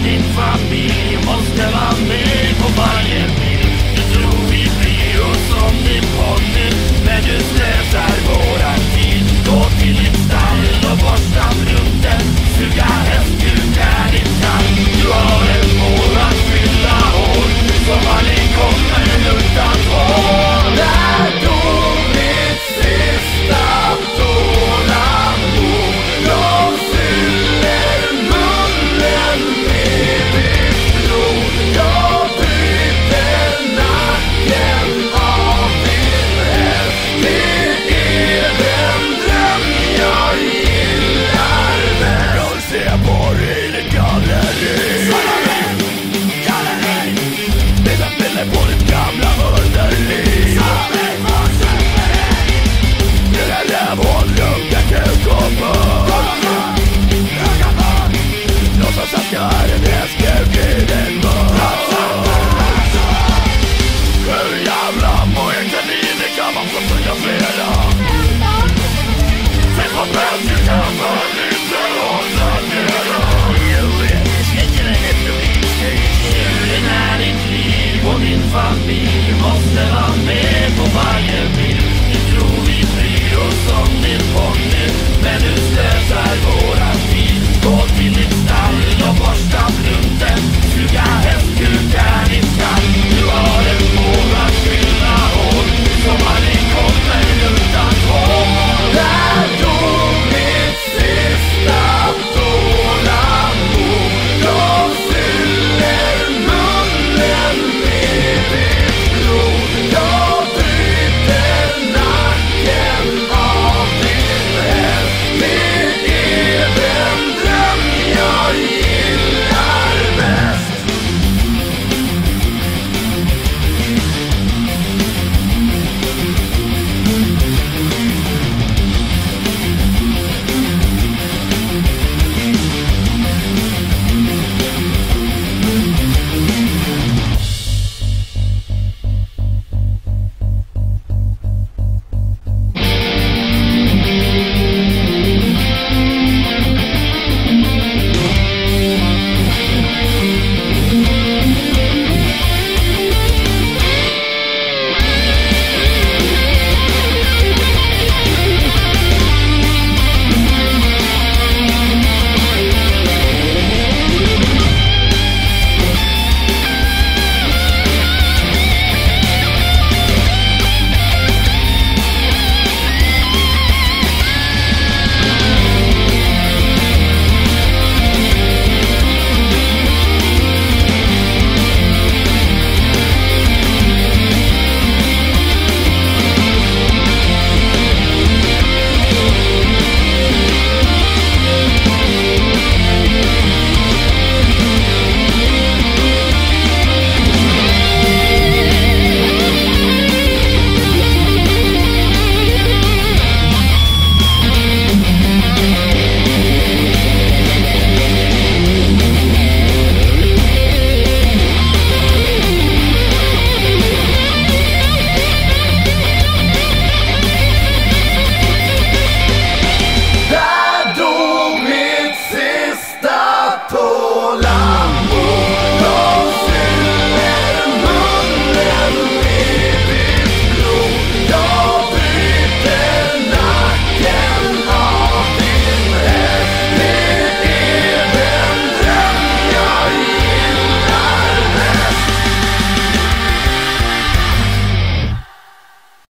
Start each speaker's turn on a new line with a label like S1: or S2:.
S1: din familj måste vara med på varje bild. Du tror vi bryr oss om din ponny, men du slösar våran tid. Gå till ditt stall och borsta brunnen, suga hästgul när det kan. Du har en mål att fylla år, som aldrig kommer utan tvål. Där tog mitt sista tålamod. Jag fyller munnen med ditt blod. Jag bryter nacken av din häst. Det är den dröm jag gillar bäst. Jag ser på dig i galleri.